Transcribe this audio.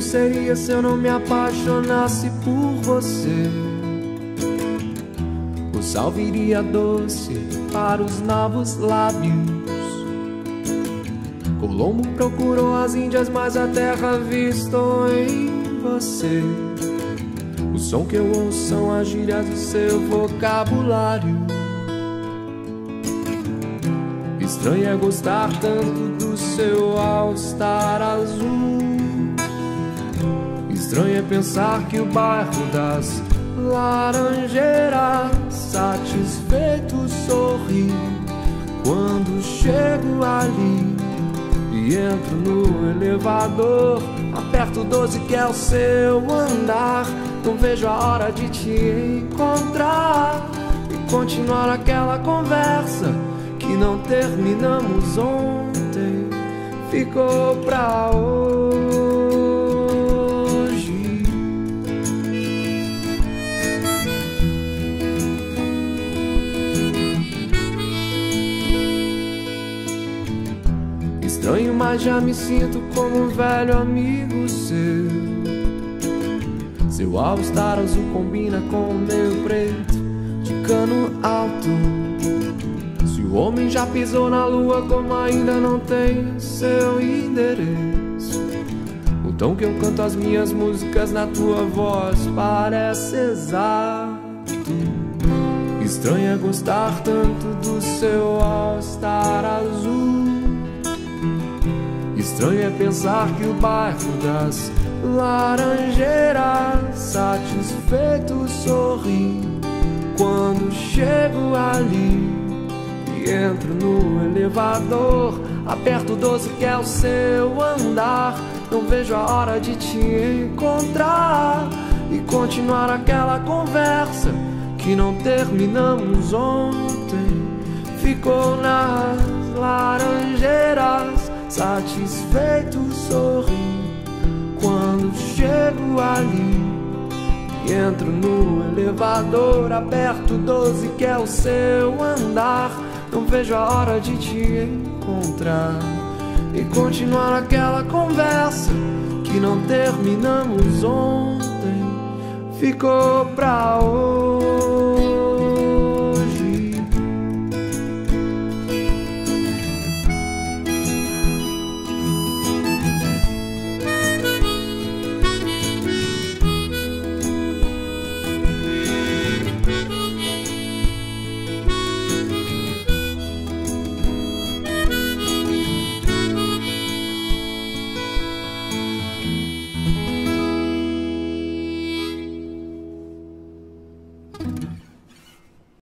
seria se eu não me apaixonasse por você? O sal viria doce para os novos lábios. Colombo procurou as Índias, mas a terra avistou em você. O som que eu ouço são as gírias do seu vocabulário. Estranho é gostar tanto do seu all-star azul. Estranho é pensar que o bairro das Laranjeiras satisfeito sorri quando chego ali e entro no elevador. Aperto 12 que é o seu andar. Não vejo a hora de te encontrar e continuar aquela conversa que não terminamos ontem, ficou pra hoje. Estranho, mas já me sinto como um velho amigo seu. Seu all-star azul combina com o meu preto de cano alto. Se o homem já pisou na lua, como ainda não tem seu endereço? O tom que eu canto as minhas músicas na tua voz parece exato. Estranho é gostar tanto do seu all-star azul. Estranho é pensar que o bairro das Laranjeiras satisfeito sorri quando chego ali e entro no elevador. Aperto 12 que é o seu andar. Não vejo a hora de te encontrar e continuar aquela conversa que não terminamos ontem, ficou nas Laranjeiras. Satisfeito sorri quando chego ali e entro no elevador. Aperto 12 que é o seu andar. Não vejo a hora de te encontrar e continuar aquela conversa que não terminamos ontem, ficou pra hoje.